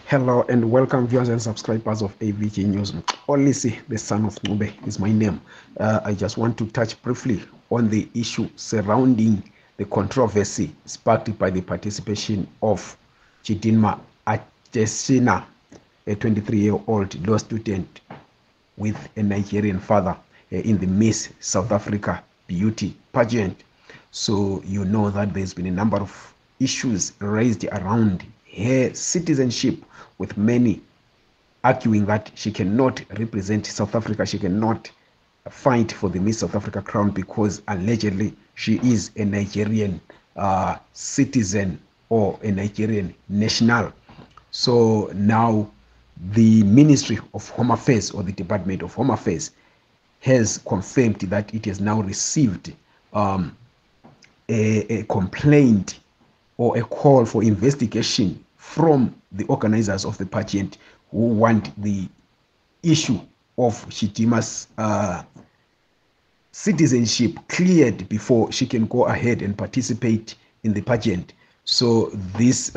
Hello and welcome viewers and subscribers of AVG News. Olisi, the son of Ngube, is my name. I just want to touch briefly on the issue surrounding the controversy sparked by the participation of CHIDIMMA ADESTSHINA, a 23-year-old law student with a Nigerian father in the Miss South Africa beauty pageant. So you know that there's been a number of issues raised around her citizenship, with many arguing that she cannot represent South Africa, she cannot fight for the Miss South Africa crown because allegedly she is a Nigerian citizen or a Nigerian national. So now the Ministry of Home Affairs, or the Department of Home Affairs, has confirmed that it has now received a complaint or a call for investigation from the organizers of the pageant, who want the issue of CHIDIMMA's citizenship cleared before she can go ahead and participate in the pageant. So this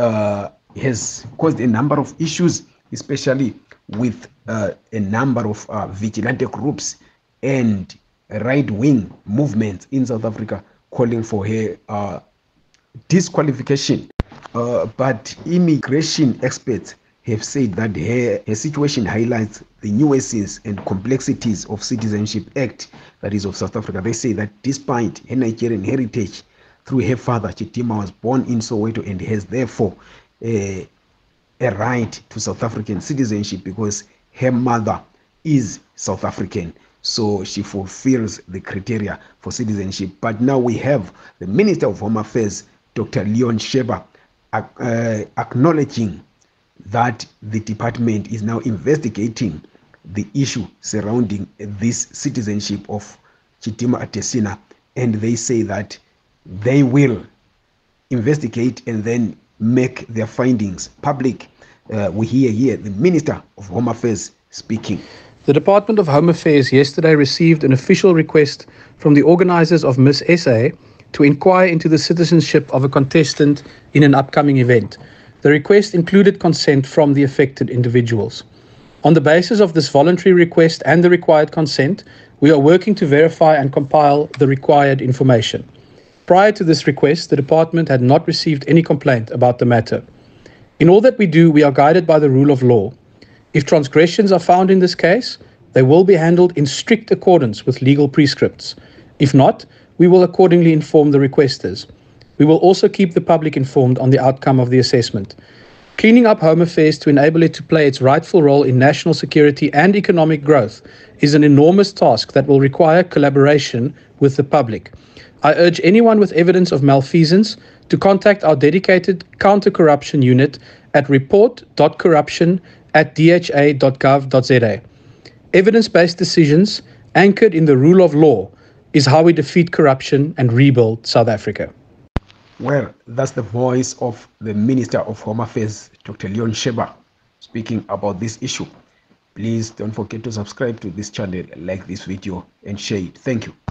has caused a number of issues, especially with a number of vigilante groups and right-wing movements in South Africa calling for her disqualification. But immigration experts have said that her situation highlights the nuances and complexities of Citizenship Act, that is of South Africa. They say that despite her Nigerian heritage through her father, CHIDIMMA was born in Soweto and has therefore a right to South African citizenship because her mother is South African. So she fulfills the criteria for citizenship. But now we have the Minister of Home Affairs, Dr. Leon Sheba, acknowledging that the department is now investigating the issue surrounding this citizenship of CHIDIMMA ADESTSHINA, and they say that they will investigate and then make their findings public. We hear here the Minister of Home Affairs speaking. The Department of Home Affairs yesterday received an official request from the organizers of Miss SA to inquire into the citizenship of a contestant in an upcoming event. The request included consent from the affected individuals. On the basis of this voluntary request and the required consent, we are working to verify and compile the required information. Prior to this request, the department had not received any complaint about the matter. In all that we do, we are guided by the rule of law. If transgressions are found in this case, they will be handled in strict accordance with legal prescripts. If not, we will accordingly inform the requesters. We will also keep the public informed on the outcome of the assessment. Cleaning up Home Affairs to enable it to play its rightful role in national security and economic growth is an enormous task that will require collaboration with the public. I urge anyone with evidence of malfeasance to contact our dedicated counter-corruption unit at report.corruption@dha.gov.za. Evidence-based decisions anchored in the rule of law is how we defeat corruption and rebuild South Africa. Well, that's the voice of the Minister of Home Affairs, Dr. Leon Sheba, speaking about this issue. Please don't forget to subscribe to this channel, like this video, and share it. Thank you.